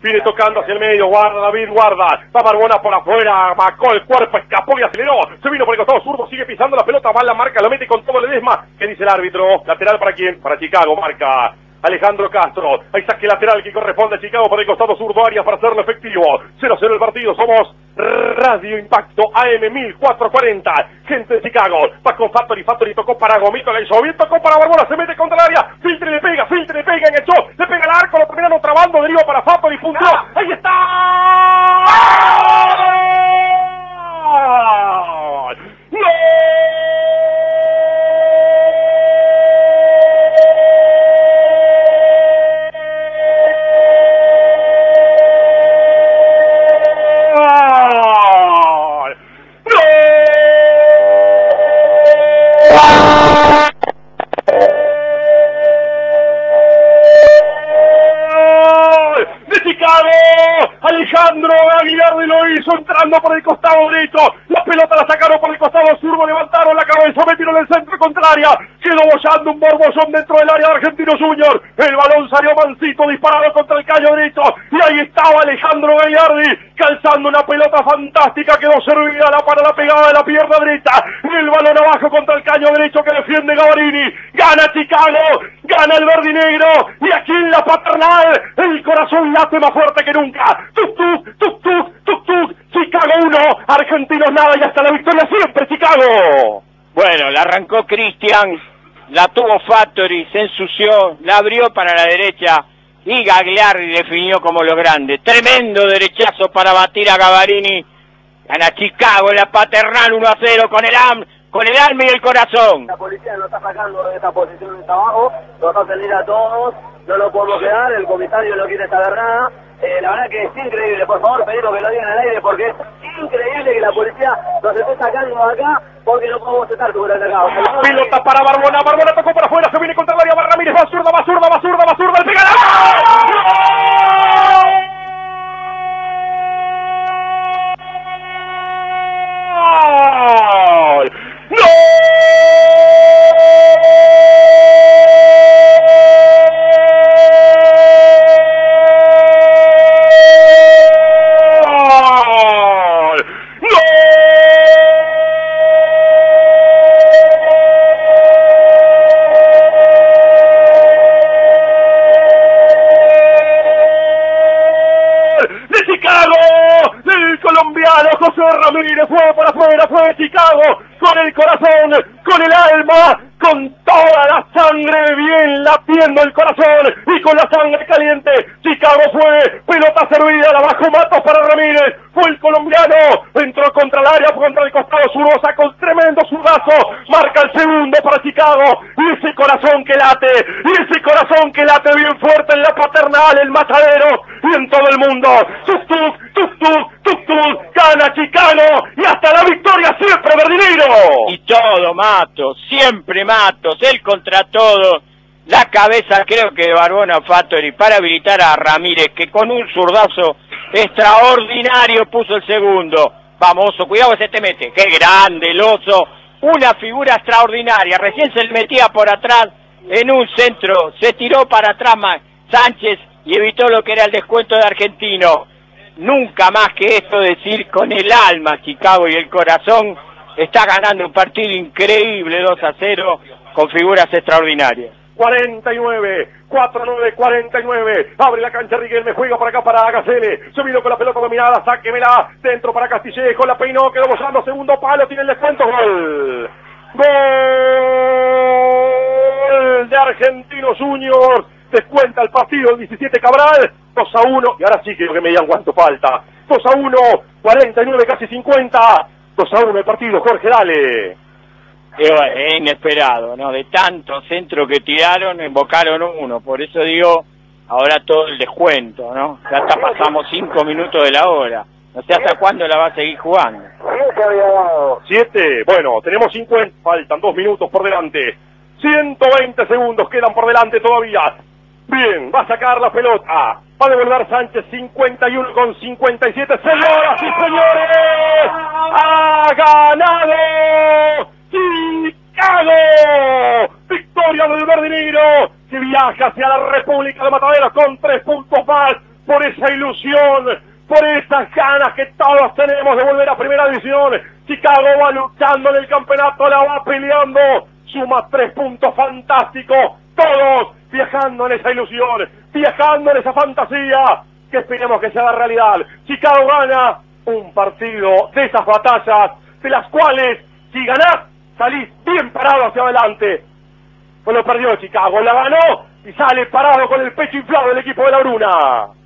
Viene tocando hacia el medio, guarda David, guarda. Va Barbona por afuera, bajó el cuerpo, escapó y aceleró. Se vino por el costado zurdo, sigue pisando la pelota, va a la marca, lo mete con todo el desma. ¿Qué dice el árbitro? Lateral para quién? Para Chicago, marca Alejandro Castro. Hay saque lateral que corresponde a Chicago por el costado zurdo, Arias para hacerlo efectivo. 0-0 el partido, somos Radio Impacto AM 1440. Gente de Chicago, va con Fattori tocó para Gomito, la hizo bien, tocó para Barbona, se mete contra el área. Filtre le pega, enganchó, le pega al arco, lo terminaron trabando, deriva para Fattori, punteó. ¡Ahí está! ¡No! Alejandro Gagliardi lo hizo entrando por el costado derecho. La pelota la sacaron por el costado zurdo, levantaron la cabeza, metieron en el centro contraria. Quedó bollando un borbollón dentro del área de Argentinos Juniors. El balón salió mansito, disparado contra el caño derecho. Y ahí estaba Alejandro Gagliardi, calzando una pelota fantástica. Quedó servida para la pegada de la pierna derecha. El balón abajo contra el caño derecho que defiende Gavarini. Gana Chicago, gana el verde y negro. Y aquí en la Paternal, el corazón late más fuerte que nunca. Tuk, tuk, tuk, tuk, tuk, tuk. Chicago 1, Argentinos nada y hasta la victoria siempre, Chicago. Bueno, la arrancó Cristian, la tuvo Fattori, se ensució, la abrió para la derecha y Gagliardi definió como lo grande. Tremendo derechazo para batir a Gavarini. Gana Chicago en la Paternal 1-0 con el alma y el corazón. La policía nos está sacando de esta posición de trabajo, nos va a salir a todos, no lo podemos quedar, el comisario no quiere saber nada. La verdad que es increíble, por favor pedimos que lo digan al aire porque es increíble que la policía nos esté sacando acá porque no podemos estar seguramente acá. Pelota para Barbona, Barbona tocó para afuera, se viene contra el área, va Ramírez, va zurda, el pega ¡gol! ¡No! José Ramírez fue por afuera, fue de Chicago, con el corazón, con el alma, con toda la sangre bien latiendo el corazón y con la sangre caliente. Chicago fue, pelota servida, la bajó Matos para Ramírez, fue el colombiano, entró contra el área, contra el costado zurdo, sacó un tremendo zurdazo, marca el segundo para Chicago, y ese corazón que late bien fuerte en la Paternal, el Matadero, y en todo el mundo. Tuk tuk, tuk tuk, tuk tuk, gana Chicago, y hasta la victoria siempre, verdinero. Y todo Matos, siempre Matos, él contra todo. La cabeza creo que de Barbona Fattori para habilitar a Ramírez, que con un zurdazo extraordinario puso el segundo. Vamos, Oso, cuidado que se te mete. Qué grande el Oso, una figura extraordinaria. Recién se le metía por atrás en un centro, se tiró para atrás Sánchez y evitó lo que era el descuento de Argentino. Nunca más que esto decir con el alma Chicago y el corazón. Está ganando un partido increíble 2-0 con figuras extraordinarias. 49, 49, abre la cancha Riquelme, juega por acá para Agacele, se vino con la pelota dominada, sáquemela, dentro para Castillejo, la peinó, quedó bozando, segundo palo, tiene el descuento, gol de Argentinos Juniors, descuenta el partido el 17 Cabral, 2-1, y ahora sí quiero que me digan cuánto falta, 2-1, 49, casi 50, 2-1 el partido, Jorge, dale. Es inesperado, ¿no? De tanto centro que tiraron, invocaron uno. Por eso digo, ahora todo el descuento, ¿no? Ya hasta pasamos 5 minutos de la hora. No sé hasta cuándo la va a seguir jugando. 7, bueno, tenemos 50, faltan 2 minutos por delante. 120 segundos quedan por delante todavía. Bien, va a sacar la pelota. Va a devolver Sánchez, 51 con 57. Señoras y señores, ha ganado Chicago. Victoria del verde y negro que viaja hacia la República de Mataderos con 3 puntos más. por esa ilusión, por esas ganas que todos tenemos de volver a primera división. Chicago va luchando en el campeonato, la va peleando, suma 3 puntos fantásticos, todos viajando en esa ilusión, viajando en esa fantasía, que esperemos que se haga realidad. Chicago gana un partido de esas batallas, de las cuales, si ganás, salís bien parado hacia adelante. Pues lo perdió Chicago, la ganó y sale parado con el pecho inflado el equipo de la Bruna.